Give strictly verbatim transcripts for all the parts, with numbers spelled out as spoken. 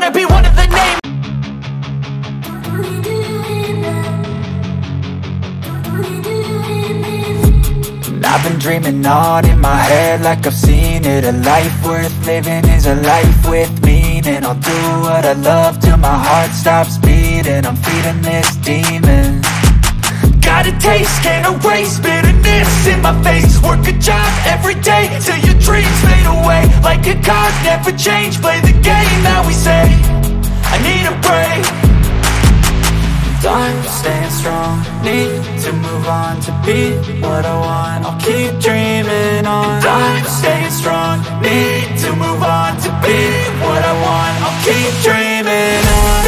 wanna be one of the names. I've been dreaming on in my head like I've seen it. A life worth living is a life with meaning. I'll do what I love till my heart stops beating. I'm feeding this demon. Got a taste, can't erase bitterness in my face. Work a job every day till your dreams fade away. Like a card, never change, play the game that we say. I need a break. I'm staying strong, need to move on to be what I want. I'll keep dreaming on. I'm staying strong, need to move on to be what I want. I'll keep dreaming on.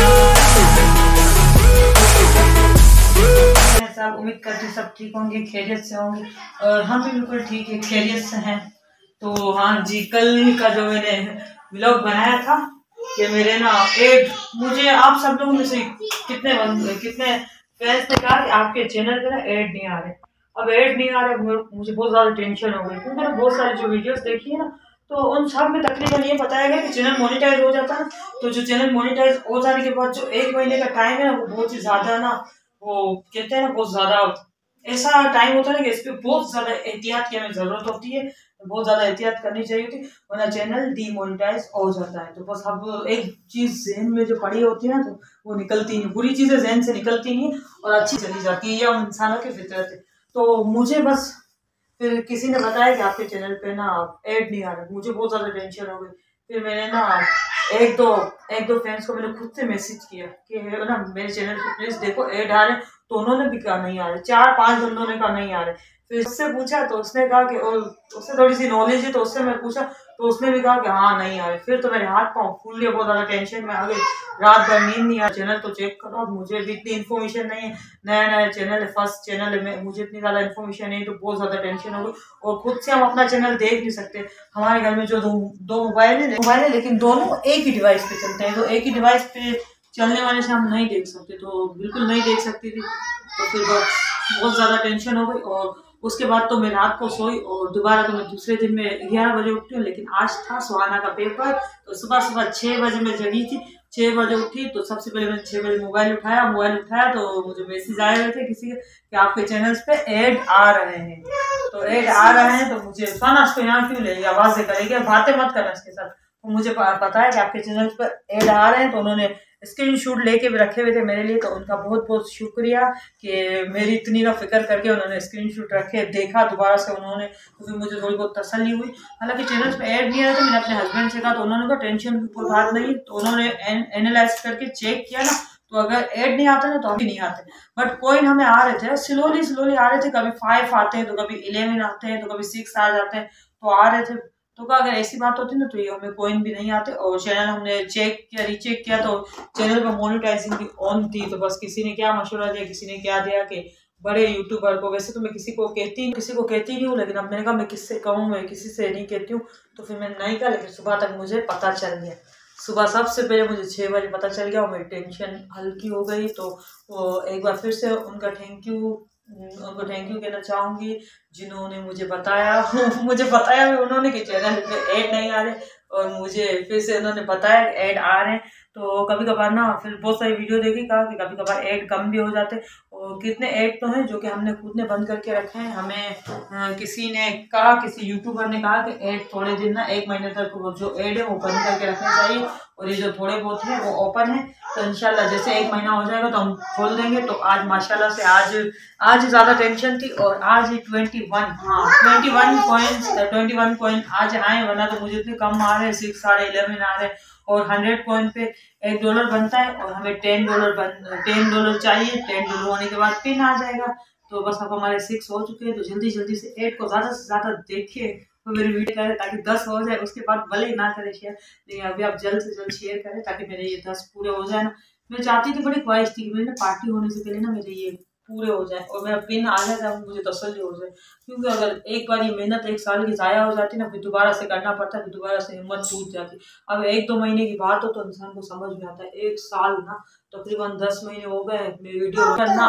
साहब उम्मीद करते सब ठीक होंगे, खैरियत से होंगे और हम भी बिल्कुल ठीक है, खैरियत से हैं। तो हाँ जी, कल का जो मैंने व्लॉग बनाया था कि मेरे ना एड, मुझे आप सब लोगों में से कितने कितने फैंस ने कहा कि आपके चैनल पे ना ऐड नहीं आ रहे। अब ऐड नहीं आ रहे, मुझे बहुत ज़्यादा टेंशन हो गई, क्योंकि मैंने बहुत सारी जो वीडियोस देखी है ना, तो उन सब में तकरीबन ये बताया गया कि चैनल मोनेटाइज हो जाता है। तो जो चैनल मोनेटाइज हो जाने के बाद जो एक महीने का टाइम है ना, वो बहुत ही ज़्यादा ना, वो कहते हैं ना, बहुत ज़्यादा ऐसा टाइम होता है कि इस पर बहुत ज़्यादा एहतियात की हमें ज़रूरत होती है, बहुत ज़्यादा एहतियात करनी चाहिए थी, वरना चैनल डीमोनेटाइज हो जाता है। तो बस अब एक चीज़ जहन में जो पड़ी होती है ना, तो वो निकलती नहीं, बुरी चीज़ें जहन से निकलती नहीं और अच्छी चली जाती है, ये इंसानों की फितरत है। तो मुझे बस फिर किसी ने बताया कि आपके चैनल पे ना ऐड नहीं आ रहा, मुझे बहुत ज़्यादा टेंशन हो गई। फिर मैंने ना एक दो एक दो फ्रेंड्स को मैंने खुद से मैसेज किया कि ना मेरे चैनल पे प्लीज़ देखो ऐड आ रहे, तो उन्होंने भी कहा नहीं आ रहे, चार पांच बंदों ने कहा नहीं आ रहे। फिर उससे पूछा तो उसने कहा कि और उससे थोड़ी सी नॉलेज है, तो उससे मैं पूछा तो उसने भी कहा कि हाँ नहीं आ रहे। फिर तो मेरे हाथ पाँव फूल गए, बहुत ज़्यादा टेंशन में आ गई, रात भर नींद नहीं आ। चैनल तो चेक करो, अब मुझे भी इतनी इन्फॉर्मेशन नहीं है, नया नया चैनल है, फर्स्ट चैनल है, मुझे इतनी ज़्यादा इन्फॉर्मेशन नहीं, तो बहुत ज़्यादा टेंशन हो गई। और खुद से हम अपना चैनल देख नहीं सकते, हमारे घर में जो दो दो मोबाइल है मोबाइल है लेकिन दोनों एक ही डिवाइस पे चलते हैं, तो एक ही डिवाइस पे चलने वाले से हम नहीं देख सकते, तो बिल्कुल नहीं देख सकती थी। तो फिर बहुत ज़्यादा टेंशन हो गई और उसके बाद तो मैं रात को सोई और दोबारा तो मैं दूसरे दिन में ग्यारह बजे उठती हूँ। लेकिन आज था सुहाना का पेपर, तो सुबह सुबह छः बजे मैं जगी थी, छः बजे उठी तो सबसे पहले मैंने छः बजे मोबाइल उठाया मोबाइल उठाया तो मुझे मैसेज आए हुए थे किसी के कि आपके चैनल्स पे ऐड आ रहे हैं। तो ऐड आ रहे हैं तो मुझे सुहाना उसको यहाँ क्यों ले आवाज़ करेगी, बातें मत करना इसके साथ। तो मुझे पता है कि आपके चैनल्स पर ऐड आ रहे हैं, तो उन्होंने स्क्रीनशॉट लेके भी रखे हुए थे मेरे लिए, तो उनका बहुत बहुत शुक्रिया कि मेरी इतनी ना फिक्र करके उन्होंने स्क्रीनशॉट रखे, देखा दोबारा से उन्होंने, तो फिर मुझे थोड़ी बहुत तसल्ली हुई। हालांकि चैनल्स पे ऐड नहीं आ रहा था, मैंने अपने हस्बैंड से कहा तो उन्होंने कहा टेंशन की कोई बात नहीं, तो उन्होंने एनालाइज करके चेक किया ना, तो अगर ऐड नहीं आता ना तो अभी नहीं आते, बट कॉइन हमें आ रहे थे, स्लोली स्लोली आ रहे थे, कभी फाइव आते हैं तो कभी इलेवन आते हैं तो कभी सिक्स आ जाते हैं, तो आ रहे थे। तो अगर ऐसी बात होती ना तो ये हमें कोइन भी नहीं आते। और चैनल हमने चेक किया, रीचेक किया, तो चैनल पर मोनेटाइजिंग भी ऑन थी। तो बस किसी ने क्या मशवरा दिया, किसी ने क्या दिया कि बड़े यूट्यूबर को, वैसे तो मैं किसी को कहती किसी को कहती नहीं हूँ, लेकिन अब मैंने कहा मैं किससे कहूँ, मैं किसी से नहीं कहती हूँ, तो फिर मैंने नहीं कहा। लेकिन सुबह तक मुझे पता चल गया, सुबह सबसे पहले मुझे छः बजे पता चल गया और मेरी टेंशन हल्की हो गई। तो एक बार फिर से उनका थैंक यू उनको थैंक यू कहना चाहूँगी जिन्होंने मुझे बताया मुझे बताया भी उन्होंने कि चैनल पे ऐड नहीं आ रहे, और मुझे फिर से उन्होंने बताया कि ऐड आ रहे हैं। तो कभी कभार ना फिर बहुत सारी वीडियो देखी, कहा कि कभी कभार ऐड कम भी हो जाते, और कितने ऐड तो हैं जो कि हमने खुद ने बंद करके रखे हैं। हमें आ, किसी ने कहा, किसी यूट्यूबर ने कहा कि ऐड थोड़े दिन ना एक महीने तक वो जो ऐड है वो बंद करके रखने चाहिए, और ये जो थोड़े बहुत हैं वो ओपन है। तो इंशाल्लाह जैसे एक महीना हो जाएगा तो हम खोल देंगे। तो आज माशाल्लाह से आज आज ज़्यादा टेंशन थी, और आज ही ट्वेंटी वन हाँ twenty one point twenty one point आज आए, वरना तो मुझे इतने कम आ रहे हैं, सिक्स साढ़े इलेवन आ रहे हैं। और हंड्रेड पॉइंट पे एक डॉलर बनता है, और हमें टेन डॉलर बन टेन डॉलर चाहिए, टेन डॉलर होने के बाद पिन आ जाएगा। तो बस अब हमारे सिक्स हो चुके हैं, तो जल्दी जल्दी से ऐड को ज़्यादा से ज़्यादा देखिए, तो मेरी वीडियो करें ताकि दस हो जाए, उसके बाद भले ही ना करें शेयर, लेकिन अभी आप जल्द से जल्द शेयर करें ताकि मेरे ये दस पूरे हो जाए ना। मैं चाहती थी, बड़ी ख्वाहिश थी कि मेरे पार्टी होने से पहले ना मेरे ये पूरे हो जाए और मेरा पिन आ जाए, मुझे तसल्ली हो जाए। क्योंकि अगर एक बार ये मेहनत एक साल की ज़ाया हो जाती ना, फिर दोबारा से करना पड़ता है, फिर दोबारा से हिम्मत टूट जाती। अब एक दो महीने की बात हो तो इंसान को समझ में आता है, एक साल ना तकरीबन दस महीने हो गए मैं वीडियो करना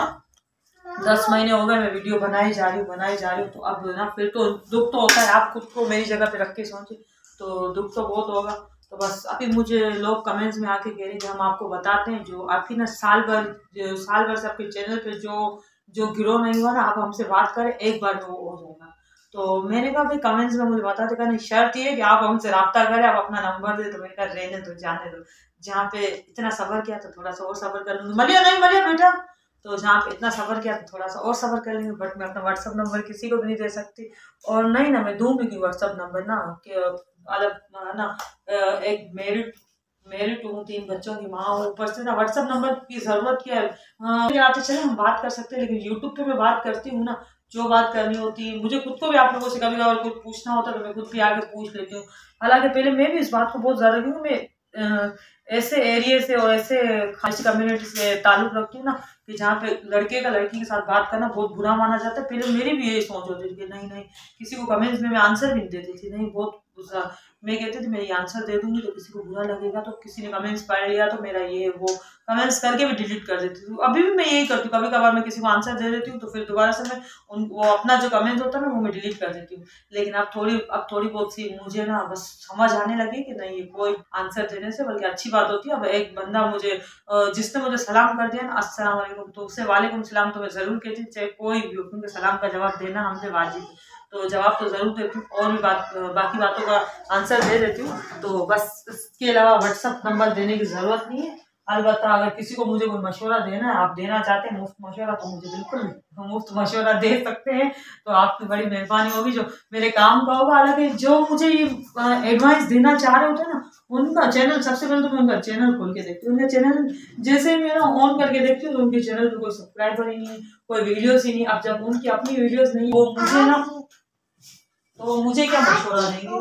दस महीने हो गए मैं वीडियो बनाई जा रही हूँ बनाई जा रही हूँ तो अब ना फिर तो दुख तो होता है। आप खुद को मेरी जगह पे रख के सोचिए तो दुख तो बहुत होगा। तो तो बस अभी मुझे लोग कमेंट्स में आके कह रहे हैं कि हम आपको बताते हैं, जो आपकी ना साल भर जो साल भर से आपके चैनल पे जो जो ग्रो नहीं हुआ ना, आप हमसे बात करें एक बार में वो हो जाएगा। तो मैंने कहा भाई कमेंट्स में मुझे बताते, कहना शर्त ये है कि आप हमसे रब्ता करें, आप अपना नंबर दे। तो मैंने कहा रहने दो, जाने दो, जहाँ पे इतना सब्र किया तो थोड़ा सा और सब्र कर लूँगी। मलिया नहीं मलिया बेटा, तो जहाँ पे इतना सब्र किया तो थोड़ा सा और सब्र कर लेंगे। बट मैं अपना व्हाट्सअप नंबर किसी को भी नहीं दे सकती, और नहीं ना मैं दूंगी कि व्हाट्सअप नंबर ना कि अलग ना एक मेरिट मेरिट हूँ, तीन बच्चों की माँ हूँ, ऊपर से ना व्हाट्सअप नंबर की जरूरत क्या है। आते चले हम बात कर सकते हैं, लेकिन यूट्यूब पे मैं बात करती हूँ ना, जो बात करनी होती है मुझे खुद को भी आप लोगों से कभी कभार कुछ पूछना होता है तो मैं खुद भी आके पूछ लेती हूँ। हालांकि पहले मैं भी इस बात को बहुत ज़्यादा, क्योंकि मैं ऐसे एरिया से और ऐसे खासी कम्युनिटी से ताल्लुक़ रखती हूँ ना कि जहाँ पे लड़के का लड़की के साथ बात करना बहुत बुरा माना जाता है। पहले मेरी भी यही सोच होती थी कि नहीं नहीं, किसी को कमेंट्स में मैं आंसर भी नहीं देती थी, नहीं बहुत गुस्सा मैं कहती थी मैं ये आंसर दे दूंगी तो किसी को बुरा लगेगा, तो किसी ने कमेंट्स पढ़ लिया तो मेरा ये वो कमेंट्स करके भी डिलीट कर देती थी। अभी भी मैं यही करती हूँ, कभी कभार मैं किसी को आंसर दे देती हूँ तो फिर दोबारा से मैं उन वो अपना जो कमेंट होता है ना वो मैं डिलीट कर देती हूँ। लेकिन अब थोड़ी अब थोड़ी बहुत सी मुझे ना बस समझ आने लगी कि नहीं, ये कोई आंसर देने से बल्कि अच्छी बात होती है। अब एक बंदा मुझे जिसने मुझे सलाम कर दिया ना अस्सलाम वालेकुम, तो उससे वालेकुम सलाम तो मैं ज़रूर कहती हूँ, चाहे कोई भी हो, क्योंकि सलाम का जवाब देना हमसे वाजिब है। तो जवाब तो ज़रूर देती हूँ और भी बात बाकी बातों का आंसर दे देती हूँ। तो बस इसके अलावा व्हाट्सअप नंबर देने की ज़रूरत नहीं है। अलबत्ता अगर किसी को मुझे कोई मशवरा देना है, आप देना चाहते हैं मुफ्त मशवरा, तो मुझे बिल्कुल मुफ्त मशवरा दे सकते हैं। तो आपकी बड़ी मेहरबानी होगी, जो मेरे काम का होगा। हालांकि जो मुझे ये एडवाइस देना चाह रहे होते हैं ना, उनका चैनल सबसे पहले तो मैं उनका चैनल खोल के देखती हूँ। उनका चैनल जैसे ही मैं ना ऑन करके देखती हूँ तो उनके चैनल पर कोई सब्सक्राइबर ही नहीं, कोई वीडियोस ही नहीं। अब जब उनकी अपनी वीडियोस नहीं, वो मुझे ना तो मुझे क्या मशवरा देंगे।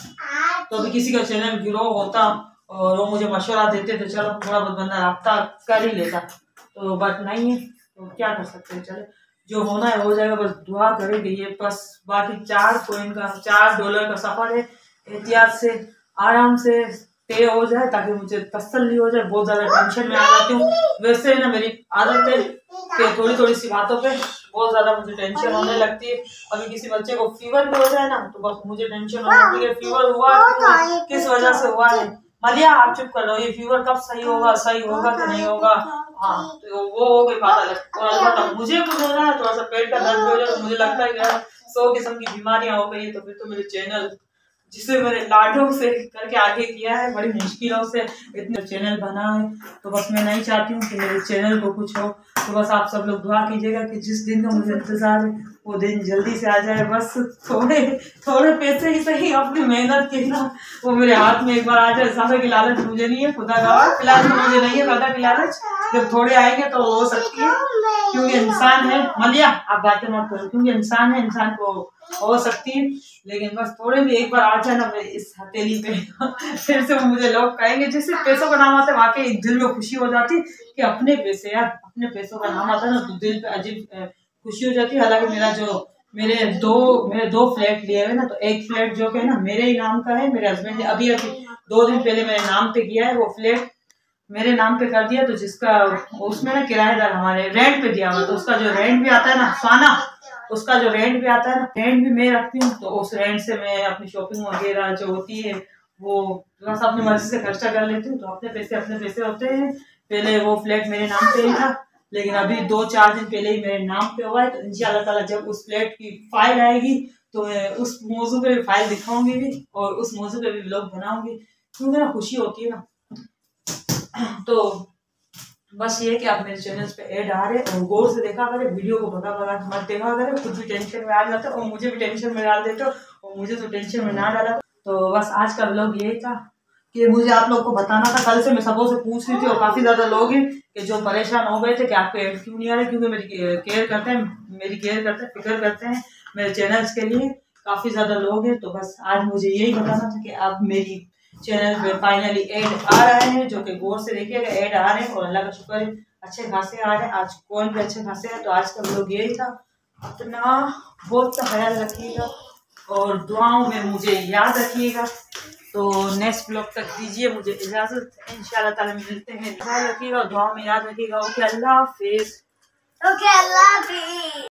तो अभी किसी का चैनल ग्रो होता और वो मुझे मशवरा देते तो चलो थोड़ा बहुत बंदा रब्ता कर ही लेता, तो बट नहीं है तो क्या कर सकते हैं। चले जो होना है हो जाएगा, बस दुआ करेंगे। ये बस बाकी चार कॉइन का चार डॉलर का सफर है, एहतियात से आराम से तय हो जाए ताकि मुझे तसल्ली हो जाए। बहुत ज़्यादा टेंशन में आ जाती हूँ, वैसे ना मेरी आदत है कि थोड़ी थोड़ी सी बातों पे बहुत ज़्यादा मुझे टेंशन होने लगती है। अभी किसी बच्चे को फीवर भी हो जाए ना तो बस मुझे टेंशन हो जाती है, फीवर हुआ क्यों, किस वजह से हुआ है। मलिया आप चुप कर लो, ये फीवर कब सही होगा, सही होगा कि नहीं होगा। हाँ तो वो हो गई बात अलग। और अलबत्ता मुझे कुछ हो रहा है, थोड़ा सा पेट का दर्द हो जाए तो मुझे लगता है कि यार सौ किस्म की बीमारियां हो गई है। तो फिर तो मेरे चैनल जिसे मैंने लाडों से करके आगे किया है, बड़ी मुश्किलों से इतने चैनल बना है, तो बस मैं नहीं चाहती हूँ कि मेरे चैनल को कुछ हो। तो बस आप सब लोग दुआ कीजिएगा कि जिस दिन का मुझे इंतज़ार है वो दिन जल्दी से आ जाए। बस थोड़े थोड़े पैसे ही सही अपनी मेहनत के ना वो मेरे हाथ में एक बार आ जाए। ज़्यादा की लालच मुझे नहीं है, खुदा गवाह फिलहाल तो मुझे नहीं है ज़्यादा की लालच। जब थोड़े आएंगे तो हो सकती है, क्योंकि इंसान है। मलिया आप बातें मत करो, क्योंकि इंसान है, इंसान को हो सकती है। लेकिन बस थोड़े भी एक बार आ जाए ना मेरे इस हथेली पे फिर से मुझे लोग कहेंगे जिससे पैसों का नाम आता है वाकई दिल में खुशी हो जाती कि अपने पैसे, यार अपने पैसों का नाम आता है ना तो दिल पे अजीब खुशी हो जाती है। हालांकि मेरा जो मेरे दो मेरे दो फ्लैट लिए हुए ना, तो एक फ्लैट जो कि ना मेरे ही नाम का है, मेरे हस्बैंड ने अभी अभी दो दिन पहले मेरे नाम पे किया है। वो फ्लैट मेरे नाम पे कर दिया, तो जिसका उसमें ना किराएदार हमारे रेंट पे दिया हुआ, तो उसका जो रेंट भी आता है ना साना, उसका जो रेंट भी आता है ना, रेंट भी मैं रखती हूँ। तो उस रेंट से मैं अपनी शॉपिंग वगैरह जो होती है वो बस अपनी मर्जी से खर्चा कर लेती हूँ। तो अपने पैसे अपने पैसे होते हैं। पहले वो फ्लैट मेरे नाम पे ही था, लेकिन अभी दो चार दिन पहले ही मेरे नाम पे हुआ है। तो इंशाल्लाह ताला जब उस फ्लैट की फाइल आएगी तो मैं उस मौजू पे भी फाइल दिखाऊंगी भी और उस मौजू पे भी व्लॉग बनाऊंगी, क्योंकि ना खुशी होती है ना। तो बस ये कि आप मेरे चैनल पे ऐड आ रहे और गौर से देखा करें, वीडियो को भगा भगा मत देखा करें, खुद भी टेंशन में आ जाते और मुझे भी टेंशन में डाल देते और मुझे तो टेंशन में ना डाला। तो बस आज का व्लॉग यही था कि मुझे आप लोग को बताना था। कल से मैं सबों से पूछ रही थी और काफ़ी ज़्यादा लोग हैं कि जो परेशान हो गए थे कि आपको ऐड क्यों नहीं आ रहे, क्योंकि मेरी केयर करते हैं मेरी केयर करते हैं फिक्र करते हैं मेरे चैनल्स के लिए काफ़ी ज़्यादा लोग हैं। तो बस आज मुझे यही बताना था कि अब मेरी चैनल पे फाइनली ऐड आ रहे हैं, जो कि गौर से देखिएगा ऐड आ रहे हैं और अल्लाह का शुक्र है अच्छे खासे आ रहे हैं। आज कौन भी अच्छे खासे हैं। तो आज का व्लॉग यही था। अपना बहुत सा ख्याल रखिएगा और दुआओं में मुझे याद रखिएगा। तो नेक्स्ट ब्लॉग तक दीजिए मुझे इजाज़त, इंशाल्लाह ताला मिलते हैं। ख्याल रखिएगा और दुआओं में याद रखिएगा। ओके अल्लाह हाफिज़। ओके अल्लाह हाफिज़।